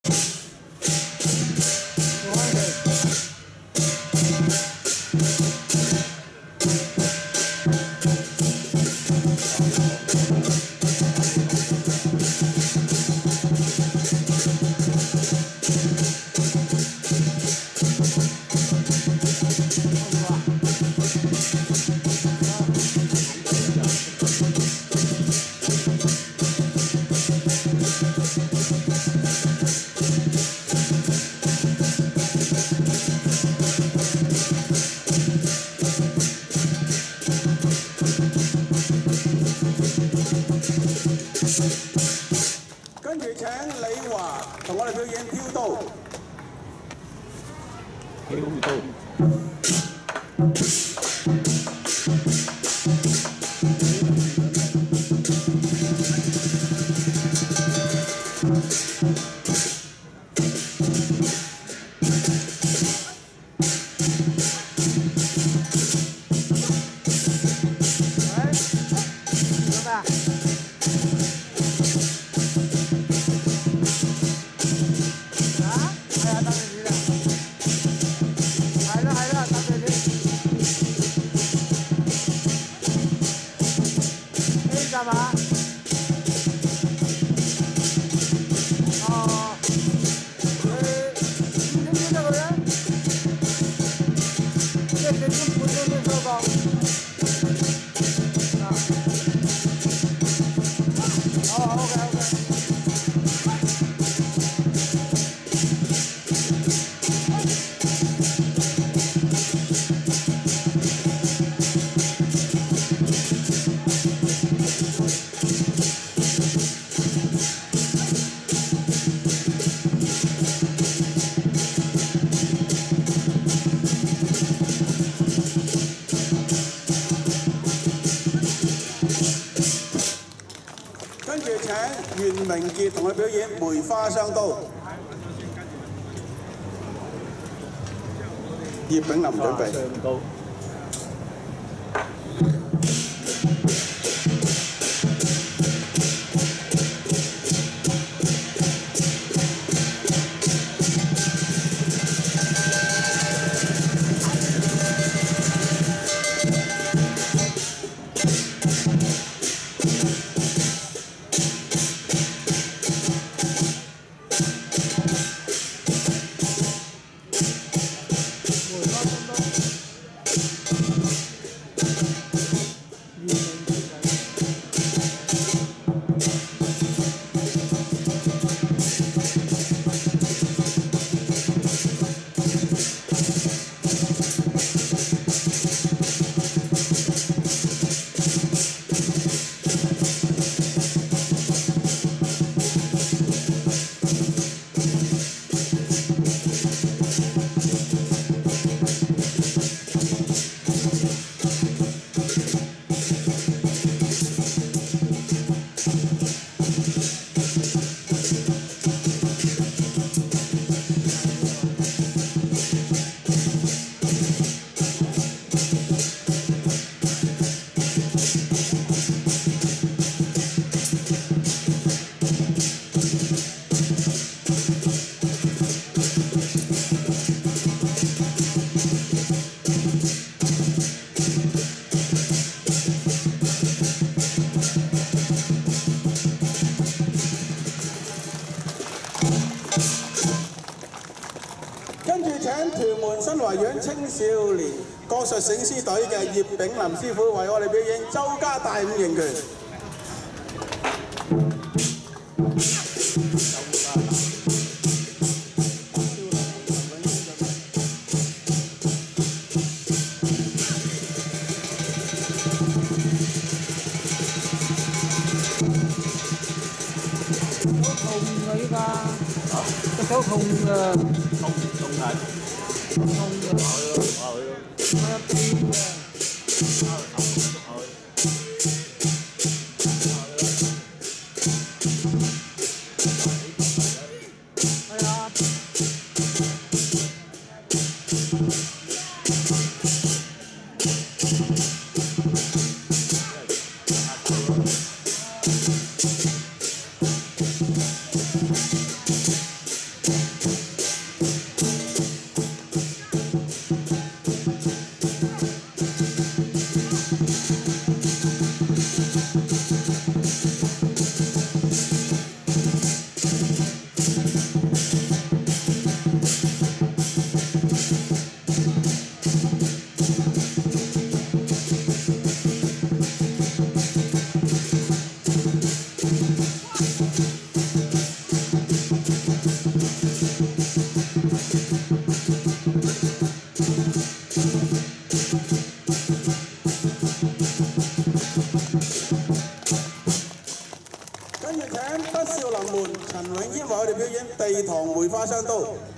跟住請李華同我哋表演飄刀。 飄刀。 干嘛？哦，今天这个人，这肯定不是那个吧？啊，好 ，OK。 跟住請袁明傑同佢表演梅花雙刀。葉炳林準備。跟住請屯門新圍縣青少年國術醒獅隊嘅葉炳林師傅為我哋表演周家大五形拳。 痛啊！依家隻手痛啊！ 痛係痛嘅，我有邊嘅。係啊。 跟住請德少林門陳永堅為我哋表演《地堂梅花雙刀》。